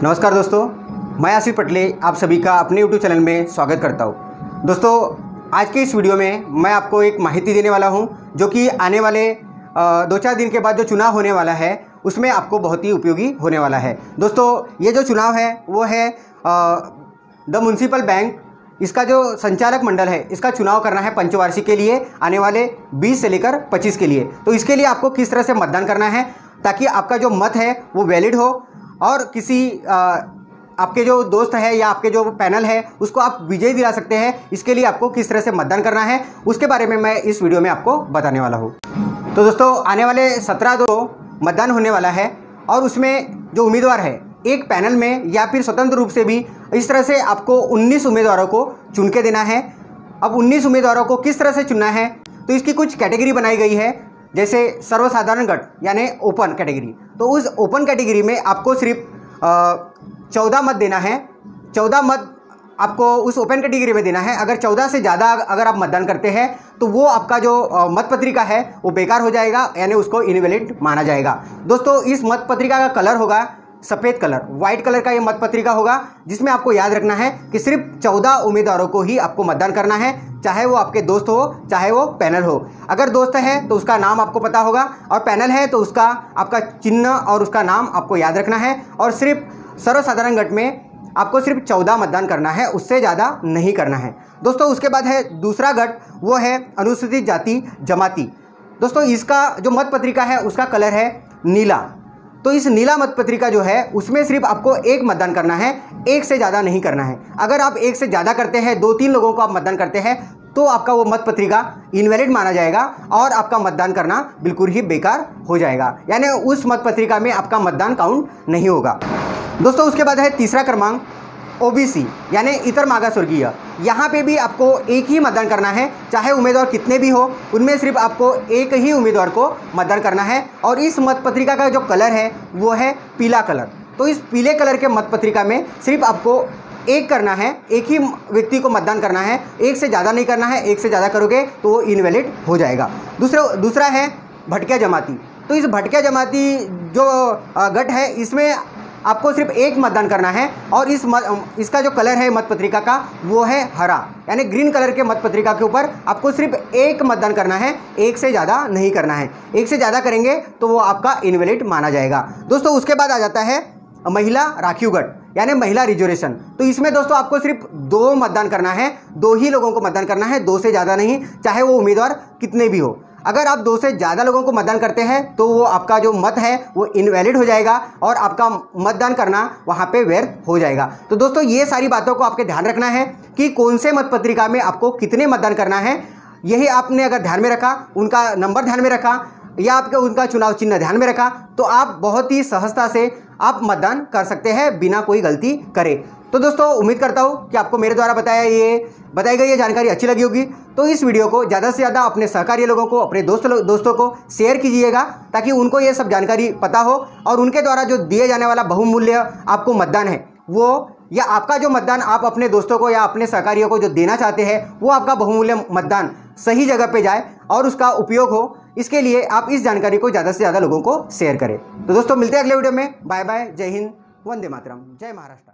नमस्कार दोस्तों, मैं आसिफ पटले आप सभी का अपने YouTube चैनल में स्वागत करता हूं। दोस्तों, आज के इस वीडियो में मैं आपको एक माहिती देने वाला हूं जो कि आने वाले 2-4 दिन के बाद जो चुनाव होने वाला है उसमें आपको बहुत ही उपयोगी होने वाला है। दोस्तों, ये जो चुनाव है वो है द म्युनिसिपल बैंक, इसका जो संचालक मंडल है इसका चुनाव करना है पंचवार्षिक के लिए आने वाले 20 से लेकर 25 के लिए। तो इसके लिए आपको किस तरह से मतदान करना है ताकि आपका जो मत है वो वैलिड हो और किसी आपके जो दोस्त है या आपके जो पैनल है उसको आप विजयी दिला सकते हैं। इसके लिए आपको किस तरह से मतदान करना है उसके बारे में मैं इस वीडियो में आपको बताने वाला हूँ। तो दोस्तों, आने वाले 17 को मतदान होने वाला है और उसमें जो उम्मीदवार है एक पैनल में या फिर स्वतंत्र रूप से भी इस तरह से आपको 19 उम्मीदवारों को चुन के देना है। अब 19 उम्मीदवारों को किस तरह से चुनना है तो इसकी कुछ कैटेगरी बनाई गई है, जैसे सर्वसाधारण गट यानी ओपन कैटेगरी। तो उस ओपन कैटेगरी में आपको सिर्फ 14 मत देना है। 14 मत आपको उस ओपन कैटेगरी में देना है। अगर 14 से ज़्यादा अगर आप मतदान करते हैं तो वो आपका जो मत पत्रिका है वो बेकार हो जाएगा, यानी उसको इनवैलिड माना जाएगा। दोस्तों, इस मत पत्रिका का कलर होगा सफ़ेद कलर, वाइट कलर का ये मत पत्रिका होगा, जिसमें आपको याद रखना है कि सिर्फ 14 उम्मीदवारों को ही आपको मतदान करना है, चाहे वो आपके दोस्त हो चाहे वो पैनल हो। अगर दोस्त है तो उसका नाम आपको पता होगा और पैनल है तो उसका आपका चिन्ह और उसका नाम आपको याद रखना है। और सिर्फ सर्वसाधारण गट में आपको सिर्फ 14 मतदान करना है, उससे ज़्यादा नहीं करना है। दोस्तों, उसके बाद है दूसरा गट, वो है अनुसूचित जाति जमाती। दोस्तों, इसका जो मत पत्रिका है उसका कलर है नीला। तो इस नीला मत पत्रिका जो है उसमें सिर्फ आपको एक मतदान करना है, एक से ज़्यादा नहीं करना है। अगर आप एक से ज़्यादा करते हैं, 2-3 लोगों को आप मतदान करते हैं तो आपका वो मत पत्रिका इनवैलिड माना जाएगा और आपका मतदान करना बिल्कुल ही बेकार हो जाएगा, यानी उस मत पत्रिका में आपका मतदान काउंट नहीं होगा। दोस्तों, उसके बाद है तीसरा क्रमांक ओबीसी यानी इतर मागासवर्गीय। यहाँ पे भी आपको एक ही मतदान करना है, चाहे उम्मीदवार कितने भी हो उनमें सिर्फ आपको एक ही उम्मीदवार को मतदान करना है। और इस मत पत्रिका का जो कलर है वो है पीला कलर। तो इस पीले कलर के मत पत्रिका में सिर्फ आपको एक करना है, एक ही व्यक्ति को मतदान करना है, एक से ज़्यादा नहीं करना है। एक से ज़्यादा करोगे तो वो इनवैलिड हो जाएगा। दूसरा है भटकिया जमाती। तो इस भटकिया जमाती जो गट है इसमें आपको सिर्फ एक मतदान करना है और इसका जो कलर है मत पत्रिका का वो है हरा, यानी ग्रीन कलर के मत पत्रिका के ऊपर आपको सिर्फ एक मतदान करना है, एक से ज़्यादा नहीं करना है। एक से ज़्यादा करेंगे तो वो आपका इनवैलिड माना जाएगा। दोस्तों, उसके बाद आ जाता है महिला राखीव गट यानी महिला रिजर्वेशन। तो इसमें दोस्तों आपको सिर्फ 2 मतदान करना है, 2 ही लोगों को मतदान करना है, 2 से ज़्यादा नहीं, चाहे वो उम्मीदवार कितने भी हो। अगर आप 2 से ज़्यादा लोगों को मतदान करते हैं तो वो आपका जो मत है वो इनवैलिड हो जाएगा और आपका मतदान करना वहाँ पे व्यर्थ हो जाएगा। तो दोस्तों, ये सारी बातों को आपके ध्यान रखना है कि कौन से मत पत्रिका में आपको कितने मतदान करना है। यही आपने अगर ध्यान में रखा, उनका नंबर ध्यान में रखा या आपके उनका चुनाव चिन्ह ध्यान में रखा तो आप बहुत ही सहजता से आप मतदान कर सकते हैं बिना कोई गलती करे। तो दोस्तों, उम्मीद करता हूँ कि आपको मेरे द्वारा बताई गई ये जानकारी अच्छी लगी होगी। तो इस वीडियो को ज़्यादा से ज़्यादा अपने सहकारी लोगों को, अपने दोस्तों को शेयर कीजिएगा ताकि उनको ये सब जानकारी पता हो और उनके द्वारा जो दिए जाने वाला बहुमूल्य आपको मतदान है वो, या आपका जो मतदान आप अपने दोस्तों को या अपने सहकारियों को जो देना चाहते हैं वो आपका बहुमूल्य मतदान सही जगह पे जाए और उसका उपयोग हो। इसके लिए आप इस जानकारी को ज़्यादा से ज़्यादा लोगों को शेयर करें। तो दोस्तों, मिलते हैं अगले वीडियो में। बाय बाय, जय हिंद, वंदे मातरम, जय महाराष्ट्र।